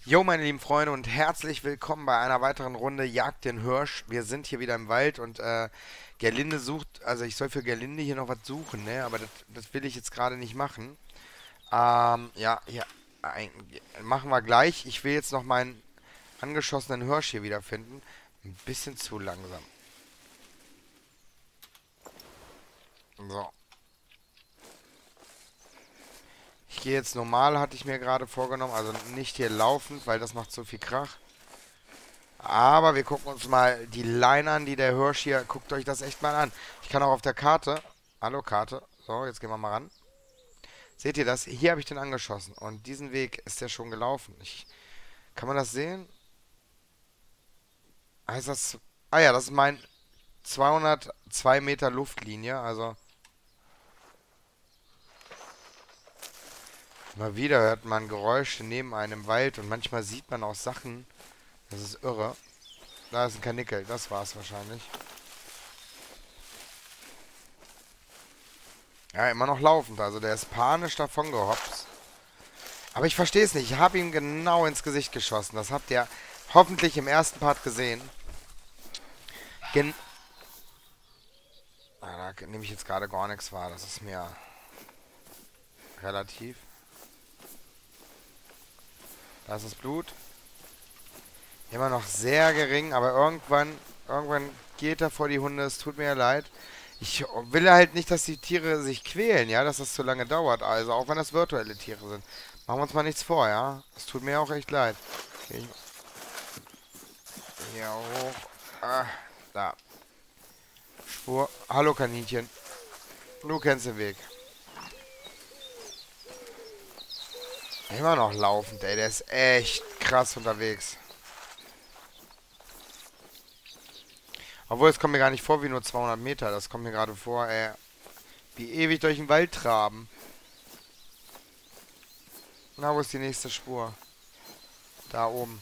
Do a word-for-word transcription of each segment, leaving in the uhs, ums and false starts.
Jo, meine lieben Freunde, und herzlich willkommen bei einer weiteren Runde Jagd den Hirsch. Wir sind hier wieder im Wald und äh, Gerlinde sucht, also ich soll für Gerlinde hier noch was suchen, ne? Aber das, das will ich jetzt gerade nicht machen. Ähm, ja, ja, ein, machen wir gleich. Ich will jetzt noch meinen angeschossenen Hirsch hier wiederfinden. Ein bisschen zu langsam. So. Ich gehe jetzt normal, hatte ich mir gerade vorgenommen, also nicht hier laufend, weil das macht so viel Krach. Aber wir gucken uns mal die Line an, die der Hirsch hier. Guckt euch das echt mal an. Ich kann auch auf der Karte. Hallo Karte. So, jetzt gehen wir mal ran. Seht ihr das? Hier habe ich den angeschossen. Und diesen Weg ist der schon gelaufen. Ich, kann man das sehen? Heißt das. Ah ja, das ist mein zweihundertzwei Meter Luftlinie. Also mal wieder hört man Geräusche neben einem Wald. Und manchmal sieht man auch Sachen. Das ist irre. Da ist ein Karnickel. Das war's wahrscheinlich. Ja, immer noch laufend. Also der ist panisch davon gehopst. Aber ich verstehe es nicht. Ich habe ihm genau ins Gesicht geschossen. Das habt ihr hoffentlich im ersten Part gesehen. Gen ah, da nehme ich jetzt gerade gar nichts wahr. Das ist mir relativ. Da ist das Blut. Immer noch sehr gering, aber irgendwann, irgendwann geht er vor die Hunde. Es tut mir ja leid. Ich will halt nicht, dass die Tiere sich quälen, ja, dass das zu lange dauert. Also, auch wenn das virtuelle Tiere sind. Machen wir uns mal nichts vor, ja. Es tut mir auch echt leid. Okay, hier hoch. Ah, da. Spur. Hallo Kaninchen. Du kennst den Weg. Immer noch laufend, ey. Der ist echt krass unterwegs. Obwohl, es kommt mir gar nicht vor wie nur zweihundert Meter. Das kommt mir gerade vor, ey. Wie ewig durch den Wald traben. Na, wo ist die nächste Spur? Da oben.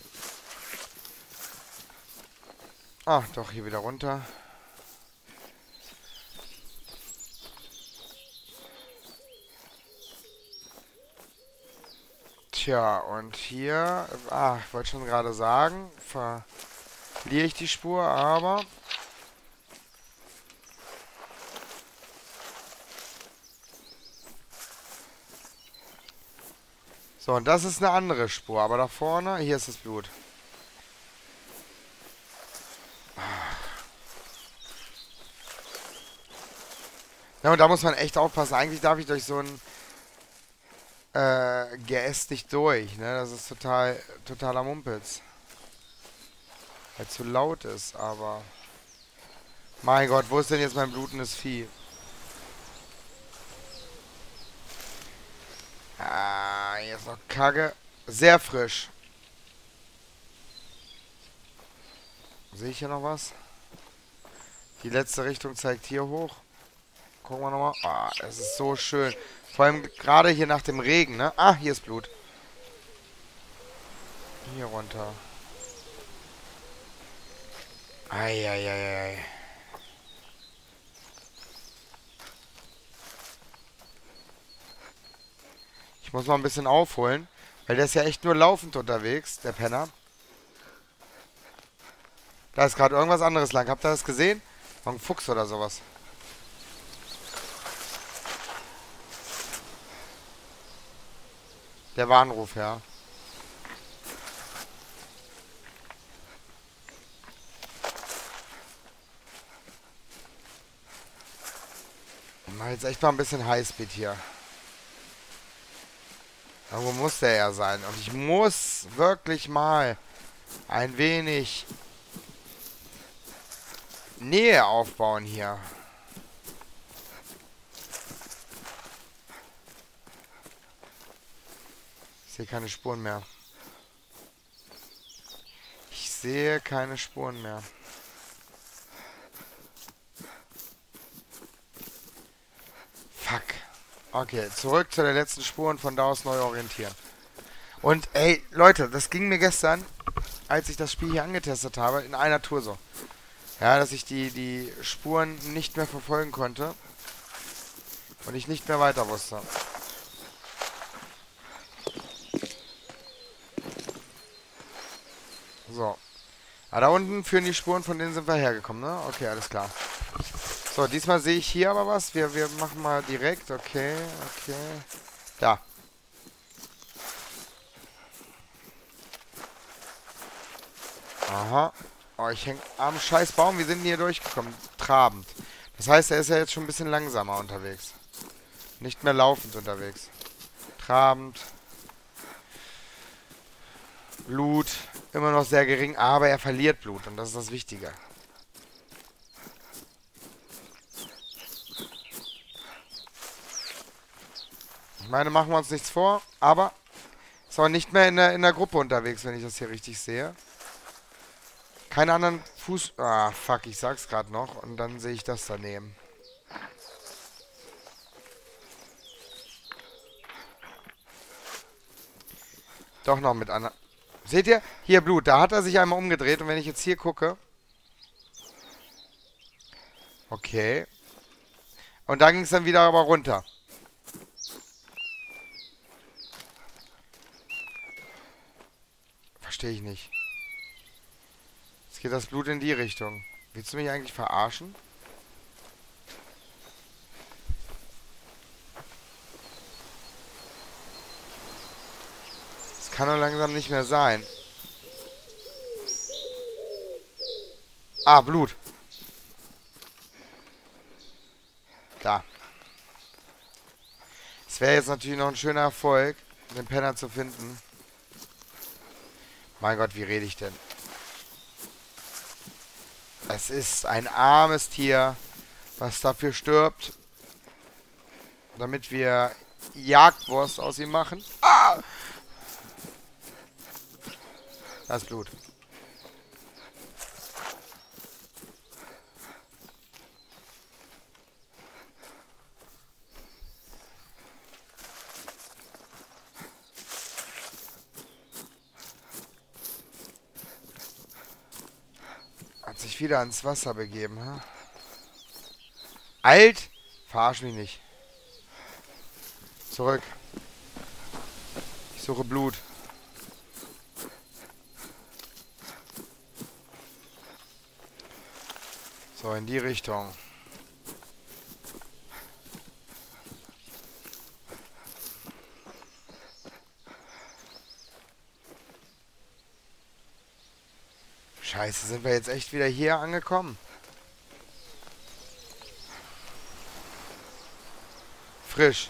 Ah, doch, hier wieder runter. Tja, und hier... Ah, ich wollte schon gerade sagen, verliere ich die Spur, aber... So, und das ist eine andere Spur, aber da vorne, hier ist das Blut. Ja, und da muss man echt aufpassen. Eigentlich darf ich durch so ein äh, Geäst nicht durch, ne? Das ist total, totaler Mumpitz. Weil zu laut ist, aber... Mein Gott, wo ist denn jetzt mein blutendes Vieh? Ah, hier ist noch Kacke. Sehr frisch. Sehe ich hier noch was? Die letzte Richtung zeigt hier hoch. Gucken wir nochmal. Ah, es ist so schön. Vor allem gerade hier nach dem Regen, ne? Ah, hier ist Blut. Hier runter. Eieieiei. Ich muss mal ein bisschen aufholen. Weil der ist ja echt nur laufend unterwegs, der Penner. Da ist gerade irgendwas anderes lang. Habt ihr das gesehen? Ein Fuchs oder sowas. Der Warnruf, ja. Ich mach jetzt echt mal ein bisschen Highspeed hier. Irgendwo muss der ja sein. Und ich muss wirklich mal ein wenig Nähe aufbauen hier. Ich sehe keine Spuren mehr. Ich sehe keine Spuren mehr. Fuck. Okay, zurück zu der letzten Spur und von da aus neu orientieren. Und ey, Leute, das ging mir gestern, als ich das Spiel hier angetestet habe, in einer Tour so. Ja, dass ich die, die Spuren nicht mehr verfolgen konnte. Und ich nicht mehr weiter wusste. So. Ah, da unten führen die Spuren, von denen sind wir hergekommen, ne? Okay, alles klar. So, diesmal sehe ich hier aber was. Wir, wir machen mal direkt. Okay, okay. Da. Aha. Oh, ich hänge am scheiß Baum. Wie sind denn hier durchgekommen? Trabend. Das heißt, er ist ja jetzt schon ein bisschen langsamer unterwegs. Nicht mehr laufend unterwegs. Trabend. Blut. Immer noch sehr gering, aber er verliert Blut. Und das ist das Wichtige. Ich meine, machen wir uns nichts vor, aber ist auch nicht mehr in der, in der Gruppe unterwegs, wenn ich das hier richtig sehe. Keine anderen Fuß... Ah, fuck, ich sag's gerade noch. Und dann sehe ich das daneben. Doch noch mit einer... Seht ihr? Hier Blut. Da hat er sich einmal umgedreht. Und wenn ich jetzt hier gucke... Okay. Und da ging es dann wieder aber runter. Verstehe ich nicht. Jetzt geht das Blut in die Richtung. Willst du mich eigentlich verarschen? Das kann doch langsam nicht mehr sein. Ah, Blut. Da. Es wäre jetzt natürlich noch ein schöner Erfolg, den Penner zu finden. Mein Gott, wie rede ich denn? Es ist ein armes Tier, was dafür stirbt, damit wir Jagdwurst aus ihm machen. Ah! Das ist Blut. Hat sich wieder ans Wasser begeben, ha? Alt? Verarsch mich nicht. Zurück. Ich suche Blut. So, in die Richtung. Scheiße, sind wir jetzt echt wieder hier angekommen? Frisch.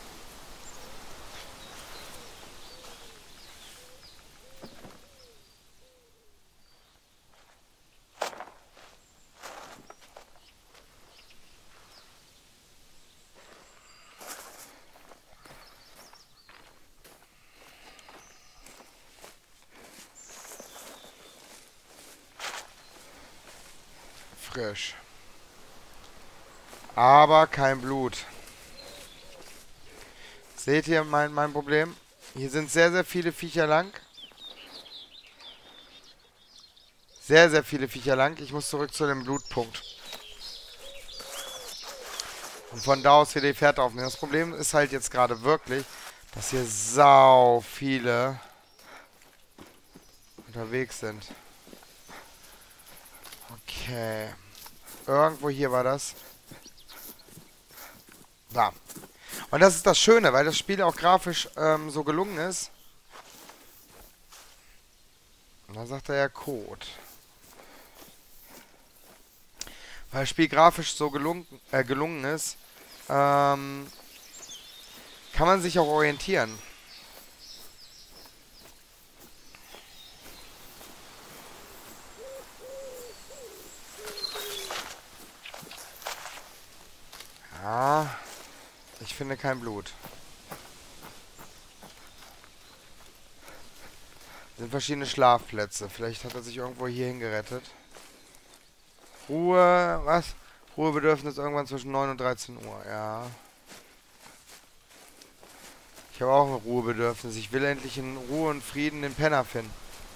Frisch. Aber kein Blut. Seht ihr mein, mein Problem? Hier sind sehr, sehr viele Viecher lang. Sehr, sehr viele Viecher lang. Ich muss zurück zu dem Blutpunkt. Und von da aus wieder die Fährte aufnehmen. Das Problem ist halt jetzt gerade wirklich, dass hier sau viele unterwegs sind. Okay. Irgendwo hier war das. Da. Und das ist das Schöne, weil das Spiel auch grafisch ähm, so gelungen ist. Und da sagt er ja Code. Weil das Spiel grafisch so gelungen, äh, gelungen ist, ähm, kann man sich auch orientieren. Ja, ich finde kein Blut. Sind verschiedene Schlafplätze. Vielleicht hat er sich irgendwo hier hingerettet. Ruhe, was? Ruhebedürfnis irgendwann zwischen neun und dreizehn Uhr, ja. Ich habe auch ein Ruhebedürfnis. Ich will endlich in Ruhe und Frieden den Penner finden.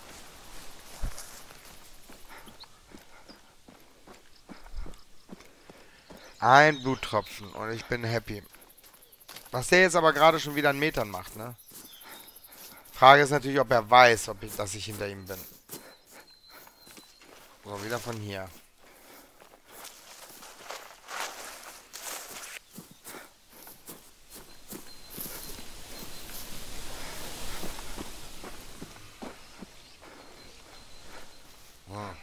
Ein Bluttropfen und ich bin happy. Was der jetzt aber gerade schon wieder an Metern macht, ne? Frage ist natürlich, ob er weiß, ob ich, dass ich hinter ihm bin. So, wieder von hier. Hm.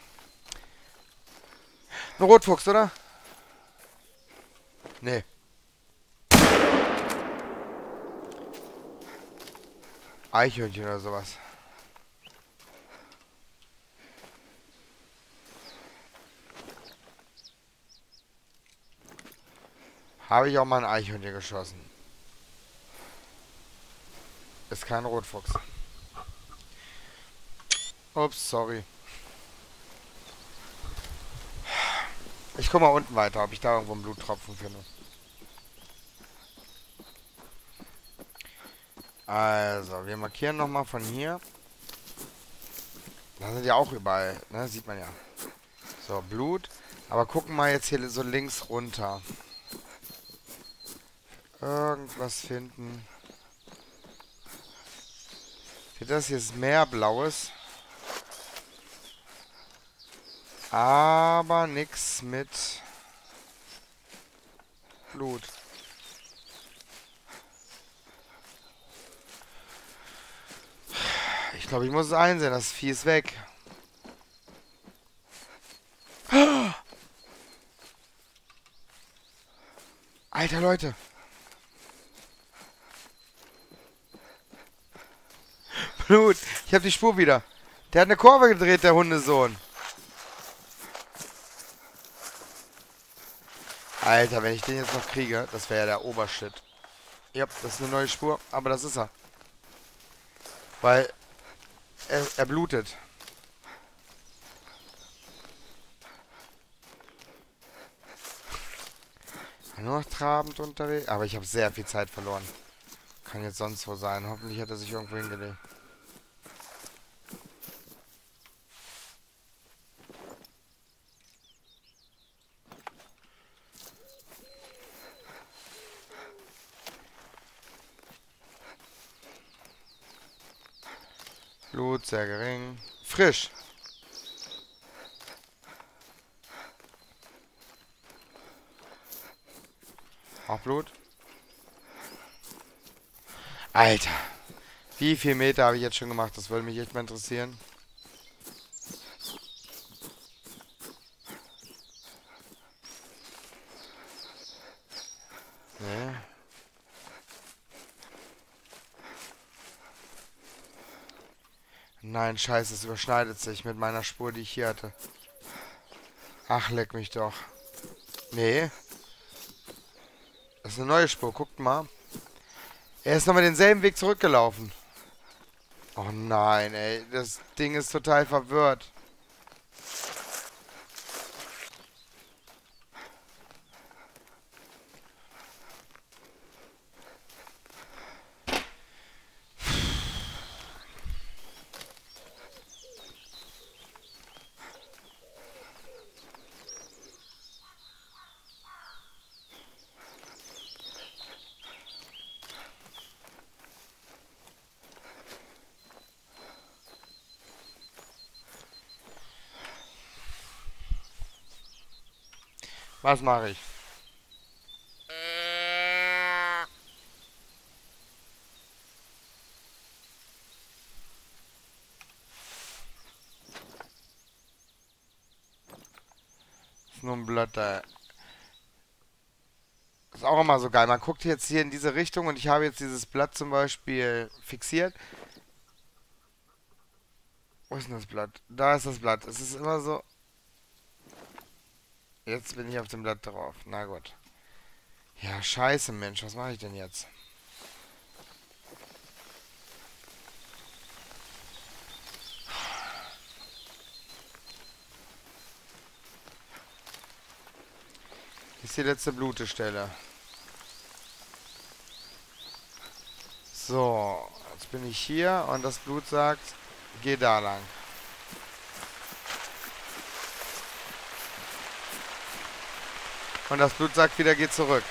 Ein Rotfuchs, oder? Nee. Eichhörnchen oder sowas. Habe ich auch mal ein Eichhörnchen geschossen. Ist kein Rotfuchs. Ups, sorry. Ich guck mal unten weiter, ob ich da irgendwo einen Bluttropfen finde. Also, wir markieren nochmal von hier. Da sind ja auch überall, ne? Sieht man ja. So, Blut. Aber gucken mal jetzt hier so links runter. Irgendwas finden. Das hier ist Meerblaues. Aber nix mit Blut. Ich glaube, ich muss es einsehen. Das Vieh ist weg. Alter, Leute. Blut. Ich habe die Spur wieder. Der hat eine Kurve gedreht, der Hundesohn. Alter, wenn ich den jetzt noch kriege, das wäre ja der Obershit. Ja, das ist eine neue Spur, aber das ist er. Weil er, er blutet. Nur noch trabend unterwegs. Aber ich habe sehr viel Zeit verloren. Kann jetzt sonst wo sein. Hoffentlich hat er sich irgendwo hingelegt. Blut sehr gering. Frisch. Auch Blut. Alter. Wie viel Meter habe ich jetzt schon gemacht? Das würde mich echt mal interessieren. Nee. Nein, scheiße, es überschneidet sich mit meiner Spur, die ich hier hatte. Ach, leck mich doch. Nee. Das ist eine neue Spur, guckt mal. Er ist nochmal denselben Weg zurückgelaufen. Oh nein, ey. Das Ding ist total verwirrt. Was mache ich? Ist nur ein Blatt da. Ist auch immer so geil. Man guckt jetzt hier in diese Richtung und ich habe jetzt dieses Blatt zum Beispiel fixiert. Wo ist denn das Blatt? Da ist das Blatt. Es ist immer so. Jetzt bin ich auf dem Blatt drauf. Na gut. Ja, scheiße, Mensch. Was mache ich denn jetzt? Hier ist die letzte Blutestelle. So. Jetzt bin ich hier und das Blut sagt, geh da lang. Und das Blut sagt wieder, geh zurück.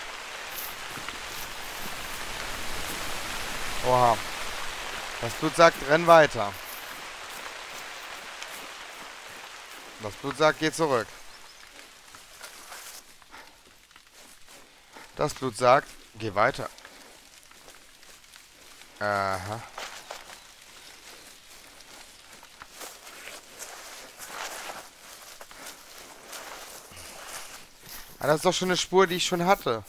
Oha. Das Blut sagt, renn weiter. Das Blut sagt, geh zurück. Das Blut sagt, geh weiter. Aha. Ah, das ist doch schon eine Spur, die ich schon hatte.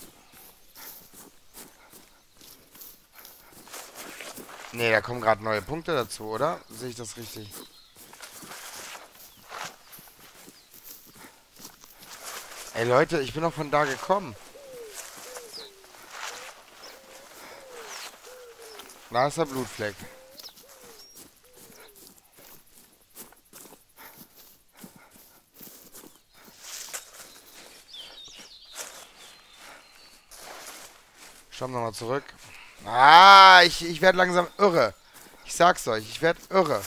Nee, da kommen gerade neue Punkte dazu, oder? Sehe ich das richtig? Ey Leute, ich bin doch von da gekommen. Da ist der Blutfleck. Schauen wir mal zurück. Ah, ich, ich werde langsam irre. Ich sag's euch, ich werde irre.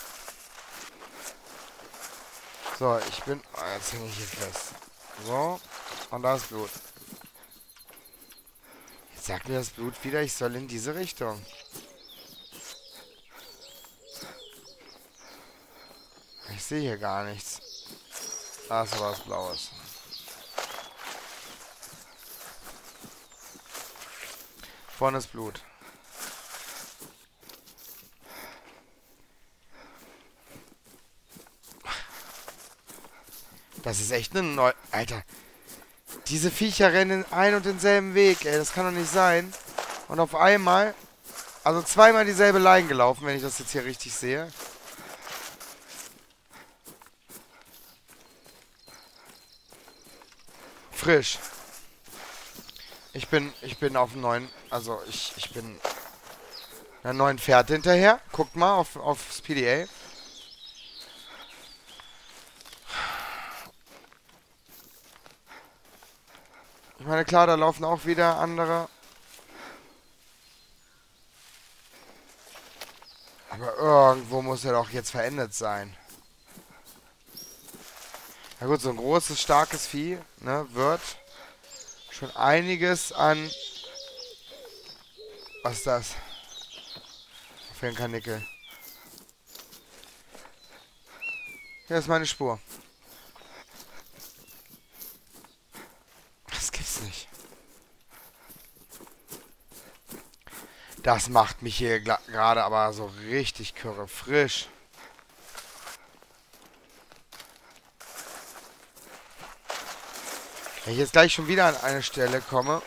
So, ich bin... Oh, jetzt hänge ich hier fest. So, und da ist Blut. Jetzt sagt mir das Blut wieder, ich soll in diese Richtung. Ich sehe hier gar nichts. Da ist was Blaues. Vorne ist Blut. Das ist echt eine neue... Alter. Diese Viecher rennen ein und denselben Weg, ey. Das kann doch nicht sein. Und auf einmal... Also zweimal dieselbe Line gelaufen, wenn ich das jetzt hier richtig sehe. Frisch. Ich bin... Ich bin auf dem neuen... Also ich, ich bin... einer neuen Fährte hinterher. Guckt mal auf, aufs P D A. Ich meine, klar, da laufen auch wieder andere. Aber irgendwo muss er doch jetzt verendet sein. Na gut, so ein großes, starkes Vieh, ne, wird schon einiges an... Was ist das? Für ein Karnickel. Hier ist meine Spur. Das gibt's nicht. Das macht mich hier gerade aber so richtig kürre. Frisch. Wenn ich jetzt gleich schon wieder an eine Stelle komme.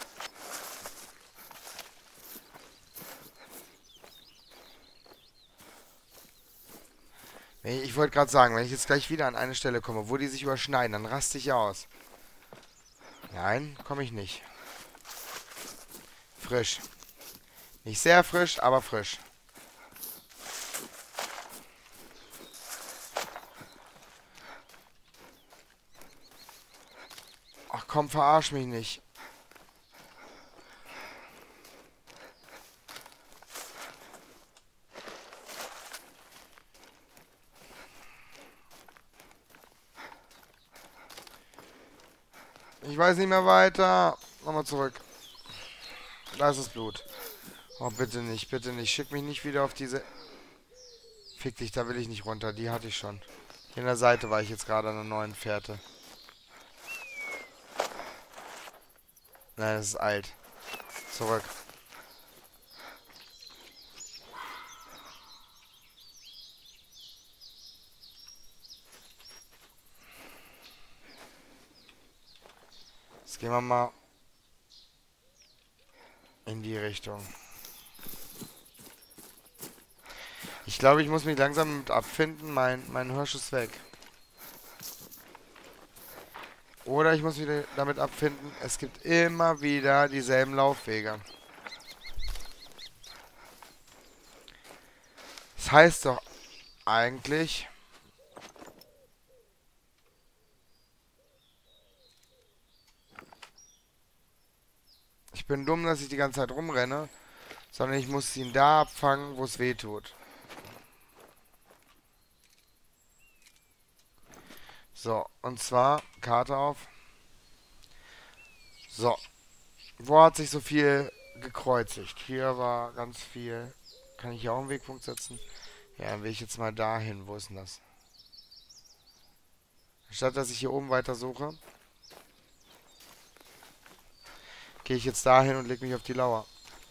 Ich wollte gerade sagen, wenn ich jetzt gleich wieder an eine Stelle komme, wo die sich überschneiden, dann raste ich aus. Nein, komme ich nicht. Frisch. Nicht sehr frisch, aber frisch. Ach komm, verarsch mich nicht. Ich weiß nicht mehr weiter. Nochmal zurück. Da ist das Blut. Oh, bitte nicht, bitte nicht. Schick mich nicht wieder auf diese... Fick dich, da will ich nicht runter. Die hatte ich schon. Hier an der Seite war ich jetzt gerade an einer neuen Fährte. Nein, das ist alt. Zurück. Jetzt gehen wir mal in die Richtung. Ich glaube, ich muss mich langsam mit abfinden. Mein, mein Hirsch ist weg. Oder ich muss mich damit abfinden, es gibt immer wieder dieselben Laufwege. Das heißt doch eigentlich... Ich bin dumm, dass ich die ganze Zeit rumrenne, sondern ich muss ihn da abfangen, wo es weh tut. So, und zwar, Karte auf. So, wo hat sich so viel gekreuzigt? Hier war ganz viel. Kann ich hier auch einen Wegpunkt setzen? Ja, dann will ich jetzt mal dahin. Wo ist denn das? Statt dass ich hier oben weiter suche, gehe ich jetzt dahin und lege mich auf die Lauer.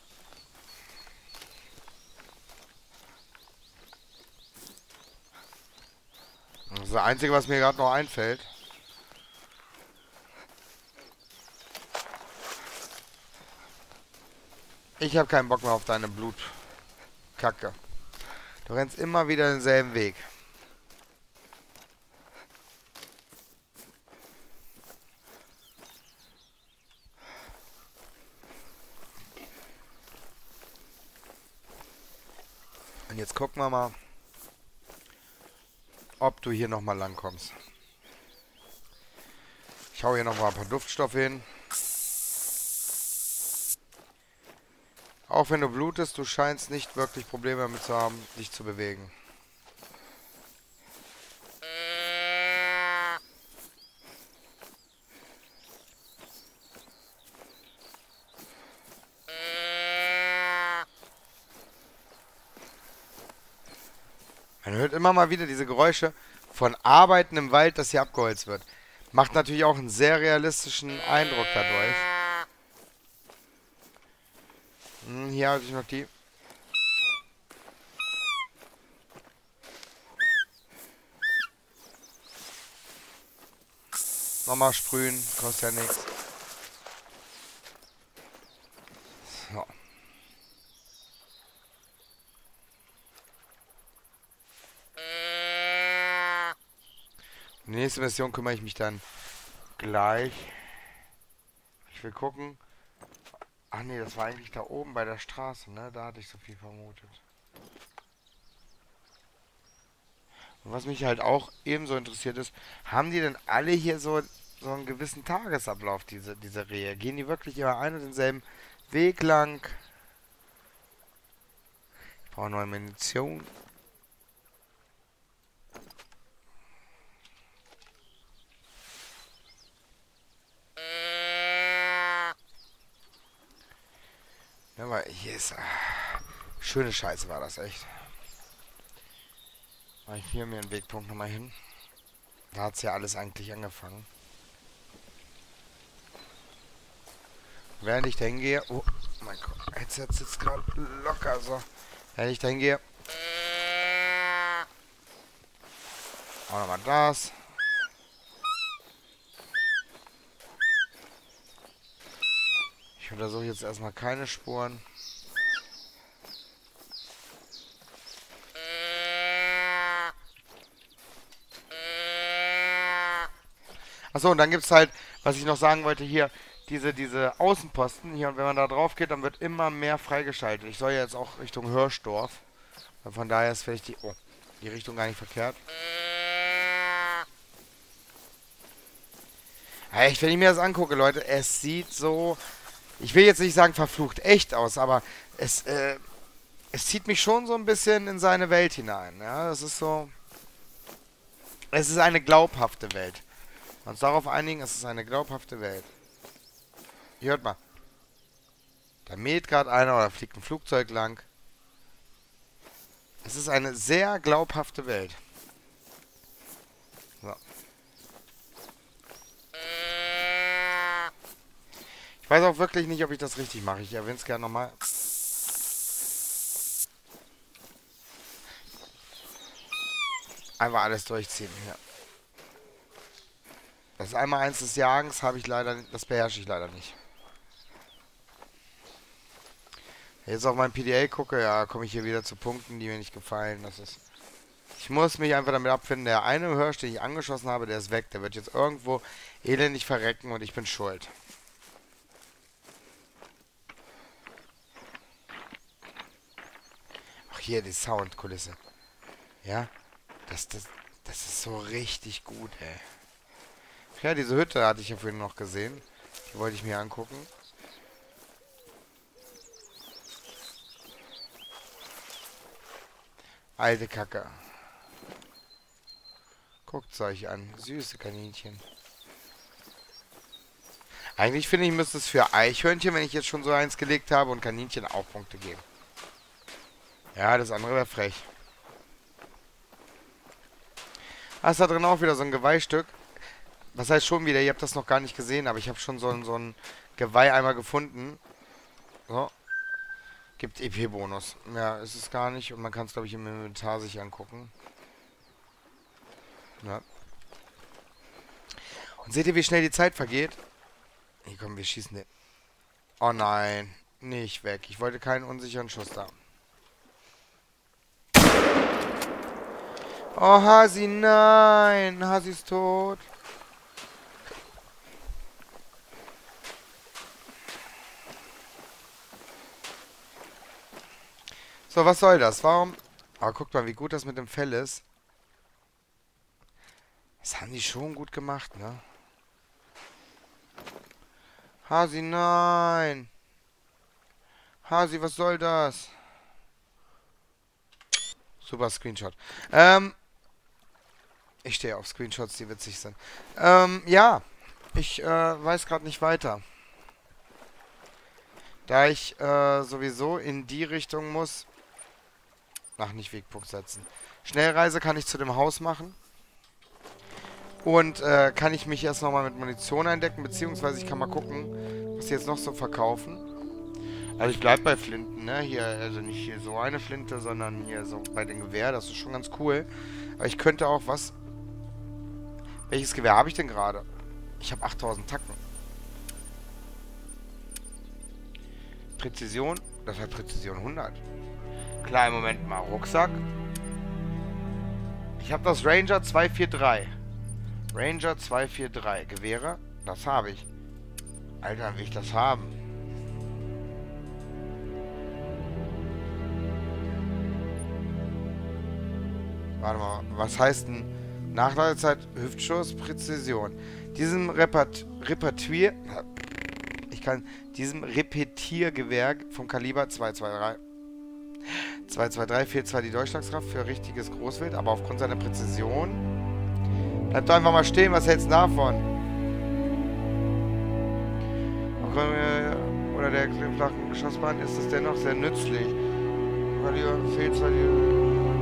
Das ist das Einzige, was mir gerade noch einfällt. Ich habe keinen Bock mehr auf deine Blutkacke. Du rennst immer wieder denselben Weg. Und jetzt gucken wir mal, ob du hier nochmal lang kommst. Ich hau hier nochmal ein paar Duftstoffe hin. Auch wenn du blutest, du scheinst nicht wirklich Probleme damit zu haben, dich zu bewegen. Man hört immer mal wieder diese Geräusche von Arbeiten im Wald, das hier abgeholzt wird. Macht natürlich auch einen sehr realistischen Eindruck dadurch. Hm, hier hatte ich noch die. Nochmal sprühen, kostet ja nichts. So. Um die nächste Mission kümmere ich mich dann gleich. Ich will gucken. Ach nee, das war eigentlich da oben bei der Straße, ne? Da hatte ich so viel vermutet. Und was mich halt auch ebenso interessiert ist, haben die denn alle hier so, so einen gewissen Tagesablauf, diese, diese Rehe? Gehen die wirklich immer einen und denselben Weg lang? Ich brauche neue Munition. Ja, weil hier ist... Ah, schöne Scheiße war das echt. Mach ich hier mir einen Wegpunkt nochmal hin. Da hat es ja alles eigentlich angefangen. Während ich da hingehe... Oh mein Gott, jetzt sitzt es gerade locker so. Während ich da hingehe... Auch nochmal das. Ich untersuche jetzt erstmal keine Spuren. Achso, und dann gibt es halt, was ich noch sagen wollte, hier, diese, diese Außenposten hier. Und wenn man da drauf geht, dann wird immer mehr freigeschaltet. Ich soll ja jetzt auch Richtung Hirschdorf. Von daher ist vielleicht die, oh, die Richtung gar nicht verkehrt. Echt, wenn ich mir das angucke, Leute, es sieht so, ich will jetzt nicht sagen verflucht echt aus, aber es, äh, es zieht mich schon so ein bisschen in seine Welt hinein. Ja, das ist so, es ist eine glaubhafte Welt. Uns darauf einigen, es ist eine glaubhafte Welt. Hier hört mal. Da mäht gerade einer oder fliegt ein Flugzeug lang. Es ist eine sehr glaubhafte Welt. So. Ich weiß auch wirklich nicht, ob ich das richtig mache. Ich erwähne es gerne nochmal. Einfach alles durchziehen hier. Das einmal eins des Jagens habe ich leider, das beherrsche ich leider nicht. Wenn ich jetzt auf mein P D A gucke, ja, komme ich hier wieder zu Punkten, die mir nicht gefallen. Das ist. Ich muss mich einfach damit abfinden. Der eine Hirsch, den ich angeschossen habe, der ist weg. Der wird jetzt irgendwo elendig verrecken und ich bin schuld. Ach hier, die Soundkulisse. Ja, das, das, das ist so richtig gut, ey. Ja, diese Hütte hatte ich ja vorhin noch gesehen. Die wollte ich mir angucken. Alte Kacke. Guckt's euch an. Süße Kaninchen. Eigentlich finde ich, müsste es für Eichhörnchen, wenn ich jetzt schon so eins gelegt habe, und Kaninchen auch Punkte geben. Ja, das andere wäre frech. Ah, ist da drin auch wieder so ein Geweihstück. Was heißt schon wieder? Ihr habt das noch gar nicht gesehen, aber ich habe schon so, ein- so ein Geweih einmal gefunden. So. Gibt E P-Bonus. Ja, ist es gar nicht. Und man kann es, glaube ich, im Inventar sich angucken. Ja. Und seht ihr, wie schnell die Zeit vergeht? Hier, komm, wir schießen den. Oh nein. Nicht weg. Ich wollte keinen unsicheren Schuss da. Oh, Hasi, nein. Hasi ist tot. So, was soll das? Warum? Aber guckt mal, wie gut das mit dem Fell ist. Das haben die schon gut gemacht, ne? Hasi, nein. Hasi, was soll das? Super Screenshot. Ähm, ich stehe auf Screenshots, die witzig sind. Ähm, ja. Ich äh, weiß gerade nicht weiter. Da ich äh, sowieso in die Richtung muss. Ach, nicht Wegpunkt setzen. Schnellreise kann ich zu dem Haus machen. Und äh, kann ich mich erst nochmal mit Munition eindecken, beziehungsweise ich kann mal gucken, was sie jetzt noch so verkaufen. Also ich bleib bei Flinten, ne? Hier, also nicht hier so eine Flinte, sondern hier so bei dem Gewehr. Das ist schon ganz cool. Aber ich könnte auch was... Welches Gewehr habe ich denn gerade? Ich habe achttausend Tacken. Präzision? Das hat Präzision hundert. Klar, im Moment mal. Rucksack. Ich habe das Ranger zwei vier drei. Ranger zwei vier drei. Gewehre? Das habe ich. Alter, will ich das haben? Warte mal, was heißt denn Nachladezeit, Hüftschuss, Präzision? Diesem Repat Repertoire, ich kann, diesem Repetiergewehr vom Kaliber zwei zwei drei. zwei zwei drei fehlt zwar die Durchschlagskraft für richtiges Großwild, aber aufgrund seiner Präzision. Bleib doch einfach mal stehen, was hältst du davon? Oder der flachen Geschossbahn ist es dennoch sehr nützlich. Kaliber fehlt zwar die...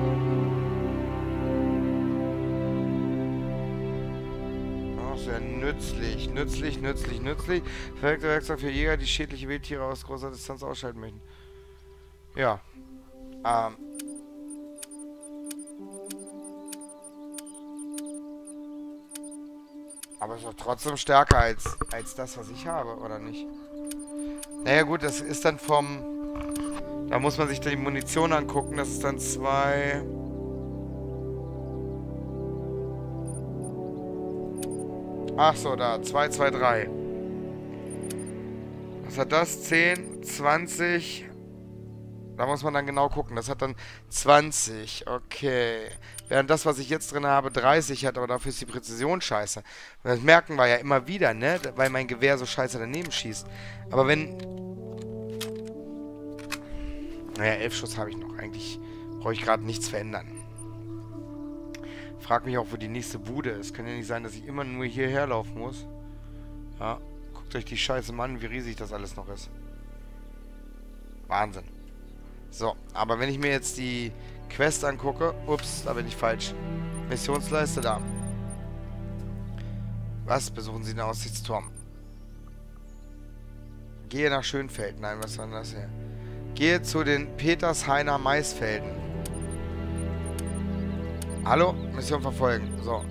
Sehr nützlich, nützlich, nützlich, nützlich. Verwirkte Werkzeug für Jäger, die schädliche Wildtiere aus großer Distanz ausschalten möchten. Ja. Ähm. Aber ist doch trotzdem stärker als, als das, was ich habe, oder nicht? Naja gut, das ist dann vom... Da muss man sich die Munition angucken. Das ist dann zwei... Ach so, da. zwei zwei drei. Was hat das? zehn, zwanzig. Da muss man dann genau gucken. Das hat dann zwanzig. Okay. Während das, was ich jetzt drin habe, dreißig hat, aber dafür ist die Präzision scheiße. Das merken wir ja immer wieder, ne? Weil mein Gewehr so scheiße daneben schießt. Aber wenn... Naja, elf Schuss habe ich noch. Eigentlich brauche ich gerade nichts verändern. Frag mich auch, wo die nächste Bude ist. Kann ja nicht sein, dass ich immer nur hierher laufen muss. Ja, guckt euch die Scheiße mal an, wie riesig das alles noch ist. Wahnsinn. So, aber wenn ich mir jetzt die Quest angucke... Ups, da bin ich falsch. Missionsleiste da. Was? Besuchen Sie den Aussichtsturm. Gehe nach Schönfeld. Nein, was war denn das hier? Gehe zu den Petershainer Maisfelden. Hallo? Mission verfolgen. So.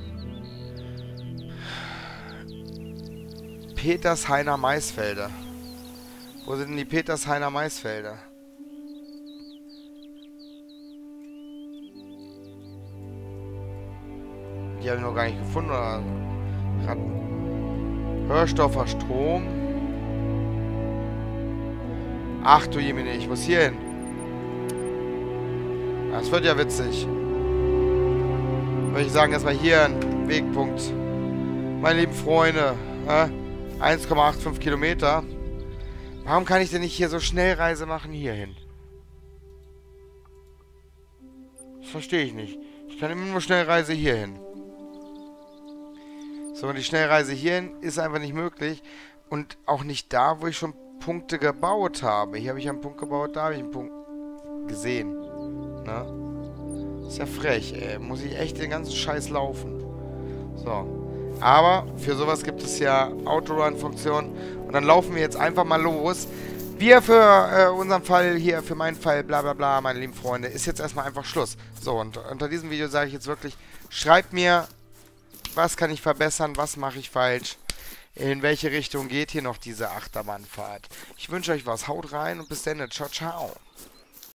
Petershainer Maisfelder. Wo sind denn die Petershainer Maisfelder? Die habe ich noch gar nicht gefunden, oder? Hörstoffer Strom. Ach du Jemine, ich muss hier hin. Das wird ja witzig. Würde ich sagen, erstmal hier ein Wegpunkt. Meine lieben Freunde. Äh, eins Komma fünfundachtzig Kilometer. Warum kann ich denn nicht hier so Schnellreise machen hierhin? Das verstehe ich nicht. Ich kann immer nur Schnellreise hierhin. So, und die Schnellreise hierhin ist einfach nicht möglich. Und auch nicht da, wo ich schon Punkte gebaut habe. Hier habe ich einen Punkt gebaut, da habe ich einen Punkt gesehen. Na? Ist ja frech, ey. Muss ich echt den ganzen Scheiß laufen. So. Aber für sowas gibt es ja Autorun-Funktionen. Und dann laufen wir jetzt einfach mal los. Wir für äh, unseren Fall hier, für meinen Fall, bla bla bla, meine lieben Freunde, ist jetzt erstmal einfach Schluss. So, und unter diesem Video sage ich jetzt wirklich, schreibt mir, was kann ich verbessern, was mache ich falsch, in welche Richtung geht hier noch diese Achterbahnfahrt. Ich wünsche euch was, haut rein und bis dann, ciao, ciao.